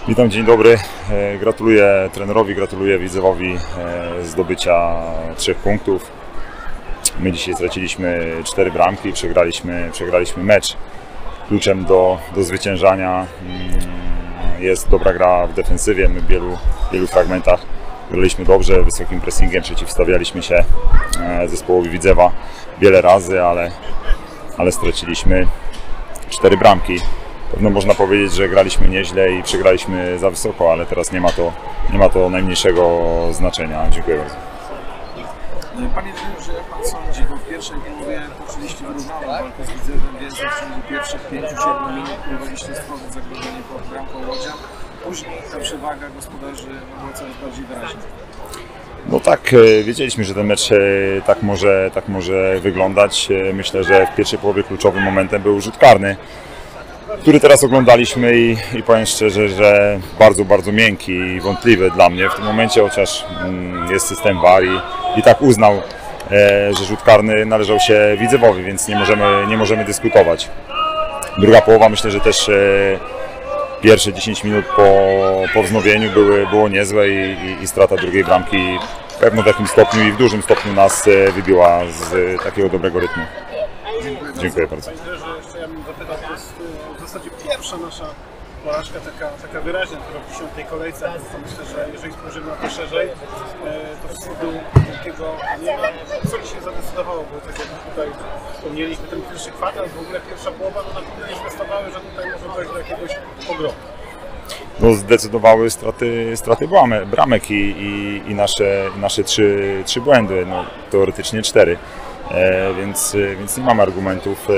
Witam, dzień dobry. Gratuluję trenerowi, gratuluję Widzewowi zdobycia 3 punktów. My dzisiaj straciliśmy 4 bramki, przegraliśmy mecz. Kluczem do zwyciężania jest dobra gra w defensywie. My w wielu fragmentach graliśmy dobrze, wysokim pressingiem przeciwstawialiśmy się zespołowi Widzewa wiele razy, ale straciliśmy 4 bramki. Pewno można powiedzieć, że graliśmy nieźle i przegraliśmy za wysoko, ale teraz nie ma to najmniejszego znaczenia. Dziękuję bardzo. Panie trenerze, jak pan sądzi, bo w pierwszej połowie toczyliście wyrównaną walkę z Widzewem, więc w ciągu pierwszych 5-7 minut próbowaliście stworzyć zagrożenie pod bramką Łodzian. Później ta przewaga gospodarzy była coraz bardziej wyraźna. No tak, wiedzieliśmy, że ten mecz tak może wyglądać. Myślę, że w pierwszej połowie kluczowym momentem był rzut karny, który teraz oglądaliśmy i powiem szczerze, że bardzo miękki i wątpliwy dla mnie w tym momencie, chociaż jest system VAR i tak uznał, że rzut karny należał się Widzewowi, więc nie możemy dyskutować. Druga połowa, myślę, że też pierwsze 10 minut po wznowieniu było niezłe i strata drugiej bramki pewno w jakimś stopniu i w dużym stopniu nas wybiła z takiego dobrego rytmu. Dziękuję bardzo. Jeszcze ja bym zapytał, to jest w zasadzie pierwsza nasza porażka taka wyraźna, która w 10. kolejce. Myślę, że jeżeli spojrzymy na to szerzej, to wstydu wielkiego nie ma. Co dzisiaj zadecydowało? Bo tak jak tutaj wspomnieliśmy, ten pierwszy kwartał, w ogóle pierwsza połowa, no na pewno nie zwiastowały, że tutaj może dojść do jakiegoś pogromu. No, zdecydowały straty bramek i nasze 3 błędy, no, teoretycznie 4. Więc nie mamy argumentów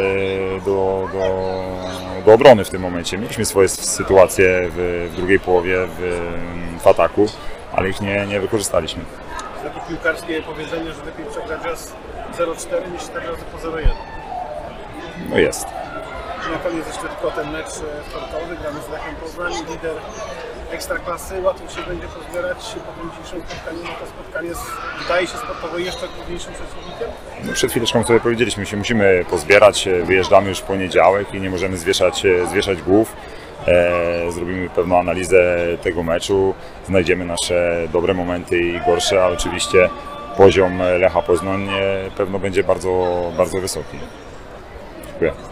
do obrony w tym momencie. Mieliśmy swoje sytuacje w drugiej połowie w ataku, ale ich nie wykorzystaliśmy. Takie piłkarskie powiedzenie, że lepiej przegrać raz 0-4 niż 4 razy po 0-1. No jest. Na koniec jeszcze tylko ten mecz sportowy, gramy z Lechem Poznań, lider Ekstraklasy, łatwo się będzie pozbierać po tym dzisiejszym spotkaniu, no to spotkanie wydaje się sportowo jeszcze trudniejszym przeciwnikiem? No, przed chwileczką sobie powiedzieliśmy, się musimy pozbierać, wyjeżdżamy już w poniedziałek i nie możemy zwieszać głów. Zrobimy pewną analizę tego meczu, znajdziemy nasze dobre momenty i gorsze, a oczywiście poziom Lecha Poznań pewno będzie bardzo wysoki. Dziękuję.